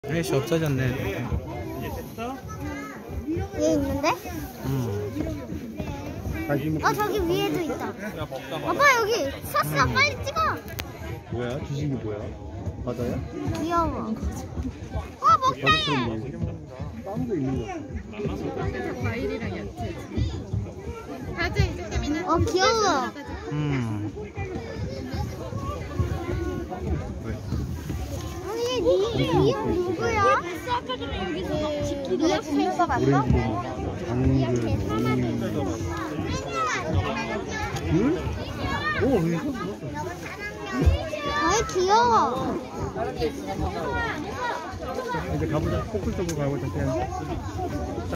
플래시 없어졌네. 위에 있는데? 저기 위에도 있다. 아빠 여기 샀어. 빨리 찍어. 뭐야? 주식이 뭐야? 바다야? 귀여워. 먹다 얘. 빵도 있는 거 같아. 과일이랑 야채. 가자 이제 재민아. 귀여워. 니 누구야? 아까 전에 여기서 지키다가 죽는 거 봤어? 당근, 귤? 오, 여기 있었어. 아이 귀여워. 이제 가보자. 코풀 쪽으로 가보자.